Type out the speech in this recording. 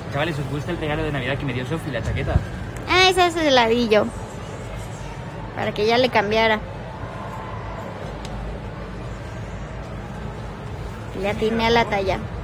Chavales, ¿os gusta el regalo de Navidad que me dio Sofi, la chaqueta? Ah, ese se la di yo. Para que ya le cambiara. Le atiné a la talla.